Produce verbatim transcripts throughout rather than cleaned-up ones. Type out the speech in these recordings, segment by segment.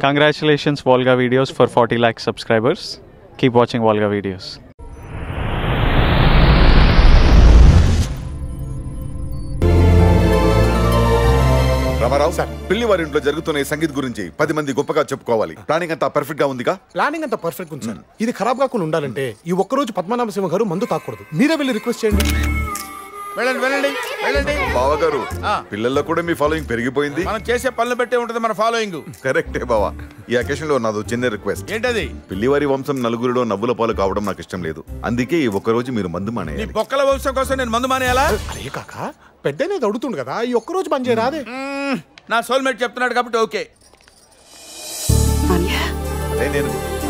Congratulations Volga Videos for forty lakh subscribers. Keep watching Volga Videos. Ramarao sir, పిల్లి వారి ఇంట్లో జరుగుతున్న ఈ సంగీత్ గురించి పది మంది గొప్పగా చెప్పుకోవాలి. ప్లానింగ్ అంతా పర్ఫెక్ట్ గా ఉందిగా? ప్లానింగ్ అంతా పర్ఫెక్ట్ ఉంది సార్. ఇది ఖరాబ్ కాకుండా ఉండాలంటే ఈ ఒక్క రోజు పద్మనాభ సింహ గారు మందు తాకూడదు. మీరే వెళ్ళి రిక్వెస్ట్ చేయండి. వెళ్ళండి వెళ్ళండి వెళ్ళండి. బావా గారు, పిల్లల్లో కూడా మీ ఫాలోయింగ్ పెరిగిపోయింది. మనం చేసే పనులు బట్టే ఉంటది మన ఫాలోయింగ్. కరెక్టే బావా. ఈ అకేషన్ లో నాదో చిన్న రిక్వెస్ట్. ఏంటది? పిల్లివారి వంశం నలుగురిలో నవ్వుల పాలు కావడం నాకు ఇష్టం లేదు. అందుకే ఈ ఒక్క రోజు మీరు మందు మానేయాలి. బొక్కల వంశం కోసం నేను మందు మానేయాలా? అరే కాక, పెద్దనేది అడుగుతుంది కదా, ఈ ఒక్క రోజు బంద్ చేయరాదే. నా సోల్మేట్ చెప్తున్నాడు కాబట్టి ఓకే. నేను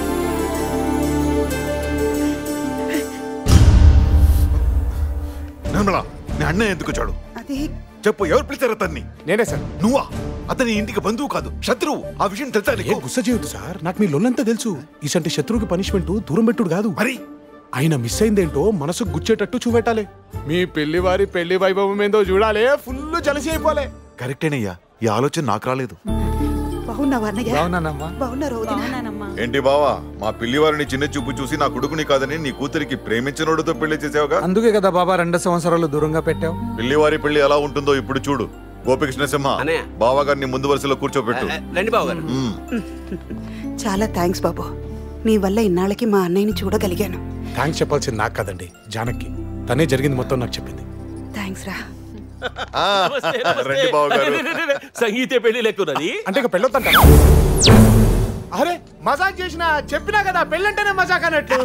నిర్మలా, నీ అన్న ఎందుకు వచ్చాడు చెప్పు. ఎవరు పిలిచారు అతన్ని? నేనే సార్. నువ్వా? అతని ఇంటికి బంధువు కాదు, శత్రువు. ఆ విషయం తెలుసా నీకు? గుస్స చేయొద్దు సార్, నాకు మీ లొల్లంతా తెలుసు. ఇసంటి శత్రువుకి పనిష్మెంట్ దూరం పెట్టుడు కాదు. మరి ఆయన మిస్ అయిందేంటో మనసు గుచ్చేటట్టు చూపెట్టాలి. మీ పెళ్లి వారి పెళ్లి వైభవం ఏందో చూడాలి. ఫుల్ జలసి అయిపోలే. కరెక్టేనయ్యా, ఈ ఆలోచన నాకు రాలేదు. ఏంటి బావా, మా పిల్లి వారిని చిన్న చూపు చూసి నా కొడుకుని కాదని నీ కూతురికి ప్రేమించినోడుతో పెళ్లి చేసావుగా? అందుకే కదా బాబా రెండు సంవత్సరాలు దూరంగా పెట్టావు. పిల్లివారి పెళ్లి ఎలా ఉంటుందో ఇప్పుడు చూడు. గోపికృష్ణ సింహ, బావా గారిని ముందు వరుసలో కూర్చోబెట్టు. చాలా థ్యాంక్స్ బాబు, నీ వల్ల ఇన్నాళ్ళకి మా అన్నయ్యని చూడగలిగాను. థ్యాంక్స్ చెప్పాల్సింది నాకు కదండి, జానకి. తనే జరిగింది మొత్తం నాకు చెప్పింది. థ్యాంక్స్ రా. సంగీతే పెళ్లి లెక్కున్నది అంటే ఇక పెళ్ళొద్దంట. అరే మజాక్ చేసిన, చెప్పినా కదా పెళ్ళంటేనే మజాక్ అన్నట్టు.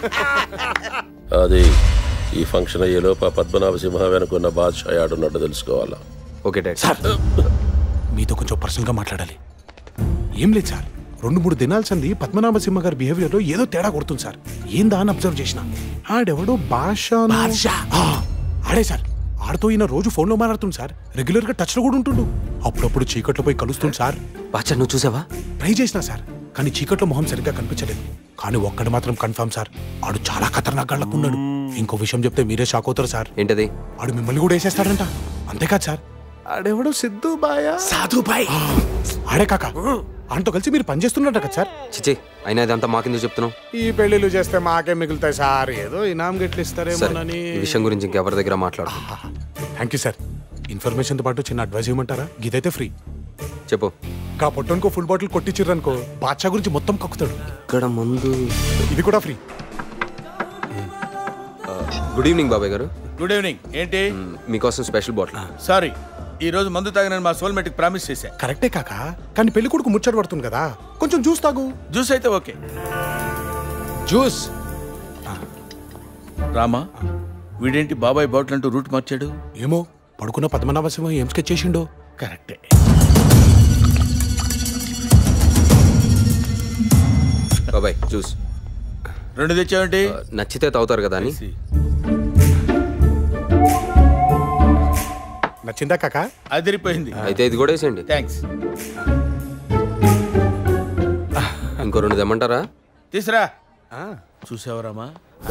అది ఈ ఫంక్షన్ అయ్యేలోపు పద్మనాభ సింహ వెనుకున్న బాద్షా ఆడున్నట్టు తెలుసుకోవాలా? Okay dad. సార్, మీతో కొంచెం పర్సనల్ గా మాట్లాడాలి. ఏం లేదు సార్, రెండు మూడు దినాల సంది పద్మనాభ సింహ గారి బిహేవియర్ లో ఏదో తేడా కొడుతుంది సార్. ఏందా అని అబ్జర్వ్ చేసిన. ఆడెవడో భాష ఆడే సార్. ఆడుతో ఈయన రోజు ఫోన్ లో మాట్లాడుతుంది సార్. రెగ్యులర్ గా టచ్ లో కూడా ఉంటుండు. అప్పుడప్పుడు చీకట్లో పోయి కలుస్తుంది సార్. బాచా నువ్వు చూసావా? ట్రై చేసినా సార్, కానీ చీకట్లో మొహం సరిగ్గా కనిపించలేదు. కానీ ఒక్కడు మాత్రం కన్ఫర్మ్ సార్, ఆడు చాలా ఖతర్నాక్ గాళ్ళకు ఉన్నాడు. ఇంకో విషయం చెప్తే మీరే షాక్ అవుతారు సార్. ఏంటది? ఆడు మిమ్మల్ని కూడా వేసేస్తాడంట. అంతేకాదు సార్, ఆడెవడో సిద్ధు బాయ్ సాధు బాయ్ ఆడే కాక ఆయనతో కలిసి మీరు పనిచేస్తున్నట్ట కదా సార్? చిచి, అయినా ఇదంతా మాకెందుకు చెప్తున్నావు? ఈ పెళ్లిళ్ళు చేస్తే మాకే మిగులుతాయి సార్. ఏదో ఇనాం గిట్లు ఇస్తారేమోనని. ఈ విషయం గురించి ఇంకెవరి దగ్గర మాట్లాడు. Thank you sir. ఇన్ఫర్మేషన్తో పాటు చిన్న అడ్వైస్ ఇవ్వమంటారా? గిదైతే ఫ్రీ. చెప్పు. కా పొట్టనుకో ఫుల్ బాటిల్ కొట్టించిర్రనుకో, బాద్షా గురించి మొత్తం కక్కుతాడు. ఇక్కడ ముందు ఇది కూడా ఫ్రీ. గుడ్ ఈవినింగ్ బాబాయ్ గారు. Good evening. ఏంటి? మీకోసం స్పెషల్ బాటిల్. సారీ, ఈ రోజు మందు తాగిన మా సోల్మేట్ కి ప్రామిస్ చేశా. కరెక్టే కాక, కానీ పెళ్లి కొడుకు ముచ్చట పడుతుంది కదా, కొంచెం జ్యూస్ తాగు. జ్యూస్ అయితే ఓకే. జ్యూస్. రామా, వీడేంటి బాబాయ్ బాటిల్ అంటూ రూట్ మార్చాడు? ఏమో, పడుకున్న పద్మనాభ సింహ ఏం స్కెచ్ చేసిండో. కరెక్టే. బాబాయ్ జ్యూస్ రెండు తెచ్చావేంటి? నచ్చితే తాగుతారు కదా అని. నచ్చిందా కాక? అదిరిపోయింది. అయితే ఇది కూడా వేసేయండి. థ్యాంక్స్. ఇంకో రెండు తెమ్మంటారా? తీసురా. చూసావరామా,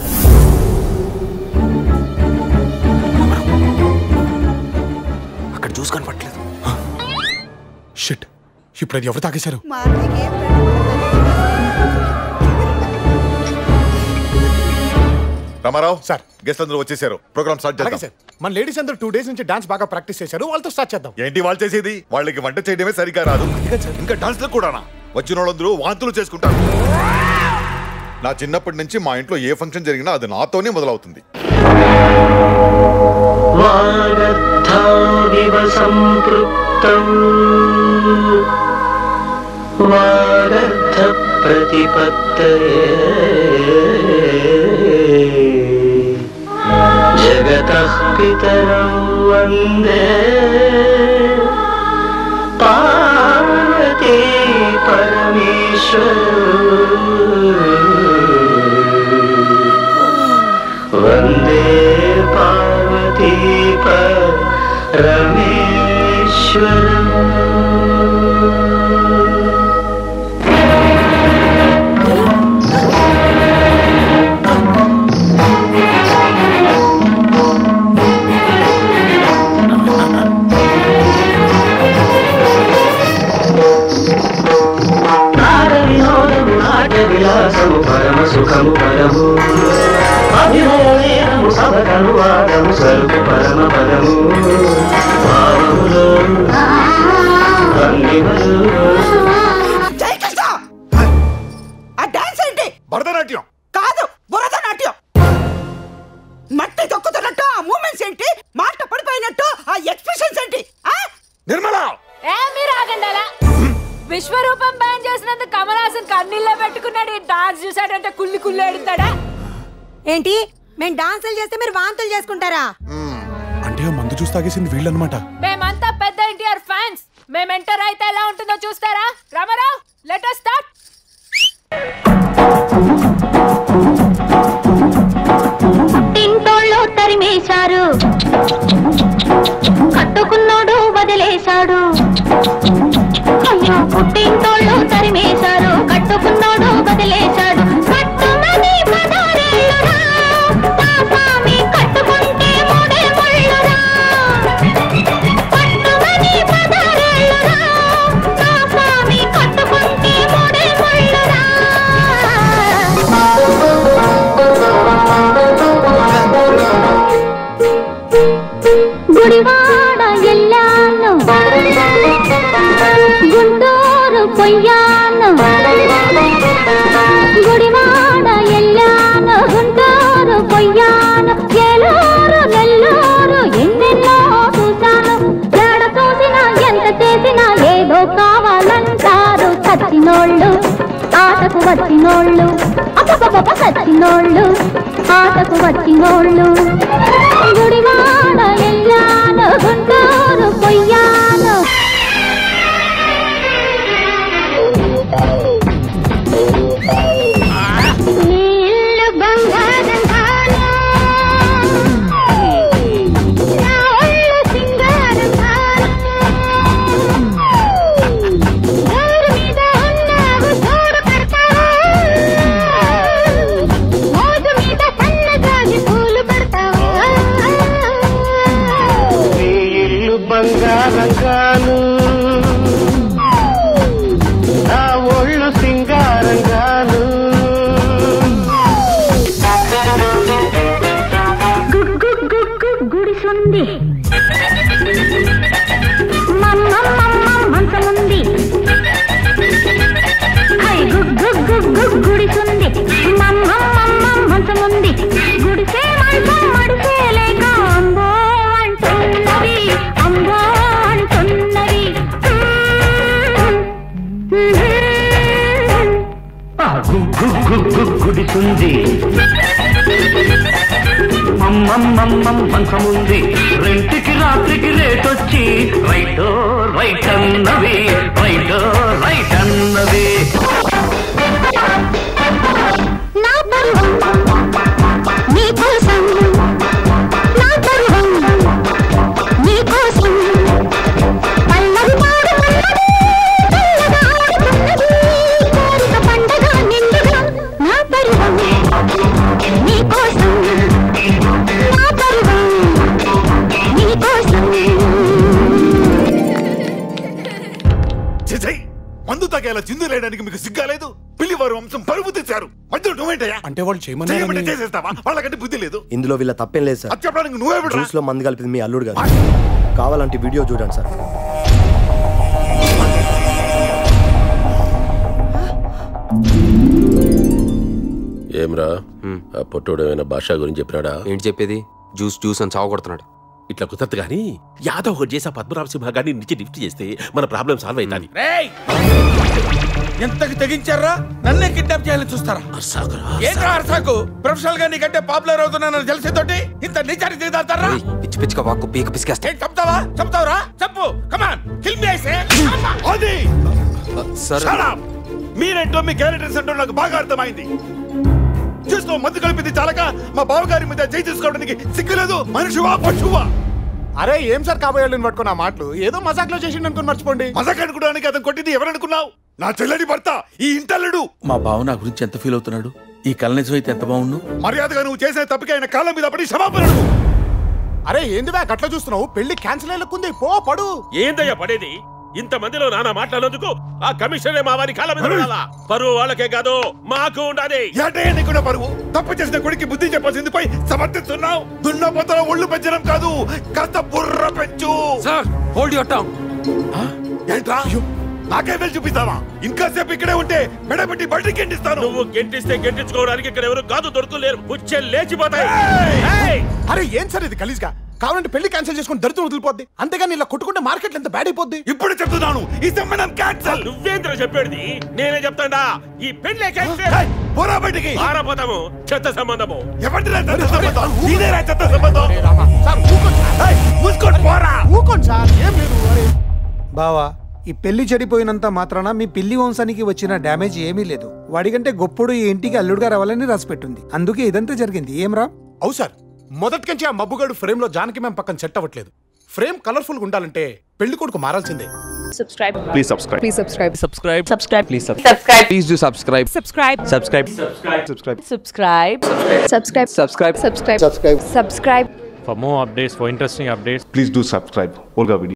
అక్కడ జ్యూస్ కనపట్లేదు. షిట్, ఇప్పుడు అది ఎవరు తాగేశారు? రామారావు సార్, గెస్ట్ అందరూ వచ్చేసారు. ప్రోగ్రామ్ స్టార్ట్ చేద్దాం. సార్, మన లేడీస్ అందరూ టూ డేస్ నుంచి డాన్స్ బాగా ప్రాక్టీస్ చేశారు, వాళ్ళతో స్టార్ట్ చేద్దాం. ఏంటి వాళ్ళు చేసేది? వాళ్ళకి వంట చేయడమే సరిగా రాదు, ఇంకా డాన్స్ లో కూడానా? వచ్చిన వాళ్ళందరూ వాంతులు చేసుకుంటారు. నా చిన్నప్పటి నుంచి మా ఇంట్లో ఏ ఫంక్షన్ జరిగినా అది నాతోనే మొదలవుతుంది. జగతః పితరం వందే పార్వతీ పరమేశ్వరం వందే పార్వతీ పరమేశ్వరం. సుఖము పరము అభినయము సభకనువాదము సరుకు పరమ పదము భావములో భంగిమలు. జై కృష్ణ! ఆ డాన్స్ ఏంటి? భరతనాట్యం కాదు, భరతనాట్యం. మట్టి తొక్కుతున్నట్టు ఆ మూమెంట్స్ ఏంటి? మాట పడిపోయినట్టు ఆ ఎక్స్ప్రెషన్స్ ఏంటి? నిర్మలా ఏ మీరు ఆగండాలా? విశ్వరూపం బ్యాన్ చేసినందుకు కమల్ హాసన్ కన్నీళ్ళ పెట్టుకున్నాడు. ఈ డాన్స్ చూసాడంటే కుళ్ళి కుళ్ళి ఎడుతాడా ఏంటి? మేము డాన్సులు చేస్తే మీరు వాంతులు చేసుకుంటారా? అంటే ఆ మందు చూసి తాగేసింది వీళ్ళనమాట. మేమంతా పెద్ద ఎన్టీఆర్ ఫ్యాన్స్. మేము ఎంటర్ అయితే ఎలా ఉంటుందో చూస్తారా? Ramarao, let us start. పుట్టింటోళ్ళు తరిమేశారు, కట్టుకున్నోడు వదిలేశాడు. అయ్యో పుట్టింటోళ్ళు తరిమేశారు, కట్టుకున్నోడు వదిలేశాడు. కట్టుమని పదారేళ్ళురా, నా స్వామి కట్టుకుంటే మూడే ముళ్ళురా. కట్టుమని పదారేళ్ళురా, నా స్వామి కట్టుకుంటే మూడే ముళ్ళురా. గుడివాడ ఎల్లాను, గుంటూరు పొయ్యాను. గుడివాడ ఎల్లాను, గుంటూరు పొయ్యాను. ఏలూరు నెల్లూరు ఎన్నెన్నో చూశాను. ఎడ చూసినా ఎంత చేసినా ఏదో కావాలంటారు. చచ్చినోళ్ళు ఆటకు వచ్చినోళ్ళు, అప్పపప్ప చచ్చినోళ్ళు ఆటకు వచ్చినోళ్ళు. గుడివాడ ఎల్లాను, గుంటూరు పొయ్యాను. ఇల్లు బంగారం కాను, నా ఒళ్ళు సింగారం కాను. ఊరు మీద ఉన్నావు తోడు పెడతావు, మోజు మీద సన్నజాజి పూలు పెడతావు. నీ ఇల్లు బంగారం కాను, నా ఒళ్ళు సింగారం కాను. గుగ్గు గుగ్గు గుడిసుంది, మమ్మమ్మ మంచముంది. హై గుగ్గు గుగ్గు గుడిసుంది, మమ్మమ్మ మంచముంది. గుడిసే మంచం మడిసే లేక అంబో అంటున్నవి, అంబో అంటున్నవి. ఆ గుగ్గు గుగ్గు గుడిసుంది, మమ్మమ్మమ్మం మంచముంది. రెంటికి రాత్రికి రేటొచ్చి రైటో రైట్ అన్నవి, రైటో రైట్ అన్నవి. నా పరువం నీ కోసం, నా పరువం నీ కోసం. పల్లవి పాడుతున్నది, చల్లగా ఆడుతున్నది, కోరిక పండగ నిండుగా. నా పరువం నీ కోసం, నా పరువం నీ కోసం. చిచై మందు తాగేలా చిందు లేయడానికి మీకు సిగ్గాలేదు? పిల్లి వారు వంశం పరువు తెచ్చారు. మధ్యలో నువ్వేంటయ్యా? అంటే వాళ్ళు చేయమంటే చేయమని చేసేస్తావా? వాళ్ళకంటే బుద్ధి లేదు. ఇందులో వీళ్ళ తప్పేం లేదు సార్. అది చెప్పడానికి నువ్వే బిడ్రా. జ్యూస్ లో మందు కలిపింది మీ అల్లుడు గారు. కావాలంటే వీడియో చూడండి సార్. ఏమ్రా ఆ పొట్టోడు ఏమైనా భాష గురించి చెప్పినాడా? ఏంటి చెప్పేది? జ్యూస్ జ్యూస్ అని చావు కొడుతున్నాడు. ఇట్లా కుదరదు గానీ యాదవ్ ఒకటి చేసి పద్మనాభ సింహ గారిని నుంచి లిఫ్ట్ చేస్తే మన ప్రాబ్లం సాల్వ్ అవుతుంది. రేయ్ ఎంతకి తెగించారా? నన్నే కిడ్నాప్ చేయాలని చూస్తారా? ఏంట్రా అర్సాకు? ప్రొఫెషనల్ గా నీకంటే పాపులర్ అవుతున్నానని తెలిసేతోటి ఇంత నిజానికి దిగుతారా? పిచ్చి పిచ్చిగా వాక్కు పీక పిసికేస్తా. ఏం చెప్తావా? చెప్తావురా? చెప్పు. కమాన్ కిల్ మీ ఐసే. అది సర్ మీరేంటో మీ క్యారెక్టర్స్ ఏంటో నాకు బాగా అర్థమైంది. చూస్తూ మందు కలిపింది చాలక మా బావగారి మీద జై తీసుకోవడానికి సిగ్గులేదు. మనిషివా పశువా? అరే ఏం సార్ కాబోయేళ్ళని పట్టుకున్న మాటలు ఏదో మజాక్ లో చేసిండు అనుకుని మర్చిపోండి. మజాక్ అనుకోవడానికి అతను కొట్టింది ఎవరనుకున్నావు? నా చెల్లెడి భర్త, ఈ ఇంటల్లుడు. మా బావ నా గురించి ఎంత ఫీల్ అవుతున్నాడు? ఈ కళ నిజం అయితే ఎంత బాగుండు. మర్యాదగా నువ్వు చేసిన తప్పికి ఆయన కాళ్ళ మీద పడి క్షమాపణ అడుగు. అరే ఏంది బ్యాగ్ అట్లా చూస్తున్నావు? పెళ్లి క్యాన్సిల్ అయ్యకుంది, పో పడు. ఏందయ్యా పడేది? ఇంత మందిలో నానా మాట్లాడేందుకు ఆ కమిషనరే మా వారి కాళ్ళ మీద ఉండాలా? పరువు వాళ్ళకే కాదు మాకు ఉండాలి. ఏటయ్యండి కూడా పరువు? తప్పు చేసిన కొడుకు బుద్ధి చెప్పాల్సింది పోయి సమర్థిస్తున్నావు. దున్నపోతలో ఒళ్ళు పెంచడం కాదు, కాస్త బుర్ర పెంచు. Sir hold your tongue. ఏంట్రా నాకే వెళ్ళి చూపిస్తావా? ఇంకాసేపు ఇక్కడే ఉంటే మెడబెట్టి బయటికి గెంటిస్తాను. నువ్వు గెంటిస్తే గెంటించుకోవడానికి ఇక్కడ ఎవరు కాదు దొరుకులేరు. పుచ్చే లేచిపోతాయి. అరే ఏం సార్ ఇది గలీజ్గా? కావాలంటే పెళ్లి క్యాన్సిల్ చేసుకుని దరిద్రం వదిలిపోద్ది, అంతేగాని ఇలా కొట్టుకుంటే మార్కెట్ ఎంత బ్యాడ్ అయిపోద్ది. ఇప్పుడు చెప్తున్నాను, ఈ సంబంధం క్యాన్సిల్. నువ్వేంద్ర చెప్పేది? నేనే చెప్తాడా ఈ పెళ్లి క్యాన్సిల్. పోరా బయటికి. పారపోతాము. చెత్త సంబంధము. ఎవరిరా చెత్త సంబంధం? ఇదేరా చెత్త సంబంధం. సార్ మూసుకొని పోరా. ఊకోండి సార్, ఏం లేదు. బావా, ఈ పెళ్లి చెడిపోయినంత మాత్రాన మీ పిల్లి వంశానికి వచ్చిన డ్యామేజ్ ఏమీ లేదు. వాడికంటే గొప్పుడు ఈ ఇంటికి అల్లుడుగా రావాలని రాసిపెట్టింది, అందుకే ఇదంతా జరిగింది. ఏం రా? అవు సార్, మొదటికంచి ఆ మబ్బుగాడు ఫ్రేమ్ లో జానకి మేము పక్కన సెట్ అవ్వట్లేదు. ఫ్రేమ్ కలర్ఫుల్ గా ఉండాలంటే పెళ్లి కొడుకు మారాల్సిందే. Subscribe. Please subscribe. Please subscribe. Subscribe. Subscribe. Please subscribe. Subscribe. Please do subscribe. Subscribe. Subscribe. Subscribe. Subscribe. Subscribe. Subscribe. Subscribe. Subscribe. Subscribe. Subscribe. For more updates, for interesting updates, Please do subscribe. Olga Video.